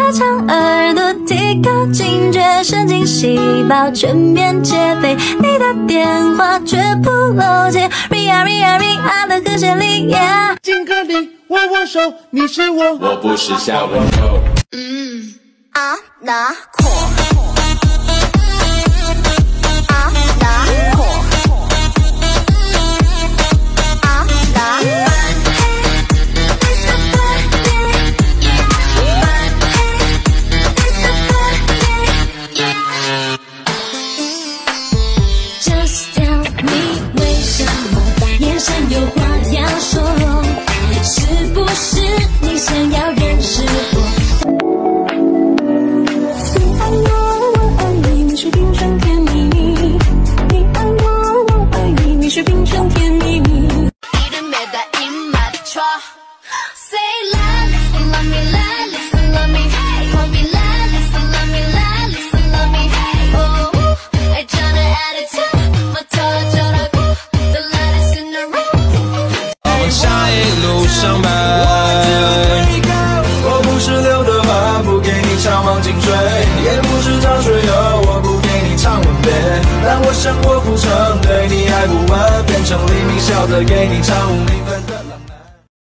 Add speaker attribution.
Speaker 1: 长耳朵，提高警觉，神经细胞全面戒备。你的电话绝不漏接 ，Ria Ria Ria 的和弦里 ，Yeah。
Speaker 2: 敬个礼，握握手，你是我，
Speaker 3: 我不是小温柔。
Speaker 4: 拿阔，拿阔，拿。
Speaker 1: Just tell me 为什么眼神有话要说？是不是你想要认识我？你爱我，我爱你，你是冰城甜蜜蜜。你爱我，我爱你，你是冰城甜蜜蜜。
Speaker 4: Say la, listen, love me, la, listen, love me, hey, hold me, la, listen, love me, la, listen, love me, hey, oh, I tryna attitude, my touch on a the lightest in the room.
Speaker 3: 往下一路上班，我不是刘德华，不给你唱忘情水，也不是张学友，我不给你唱吻别，但我想郭富城对你爱不完，变成黎明笑着给你唱5、0分。